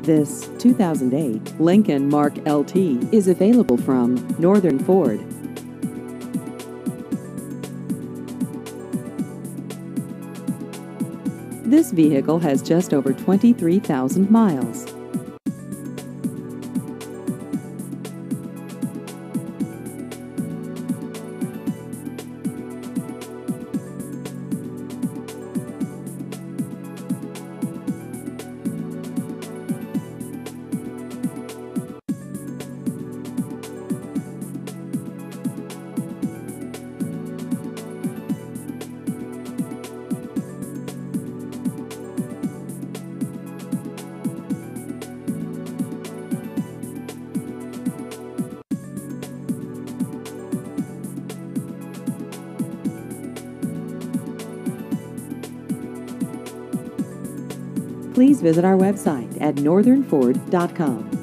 This 2008 Lincoln Mark LT is available from Northern Ford. This vehicle has just over 23,000 miles. Please visit our website at northernford.com.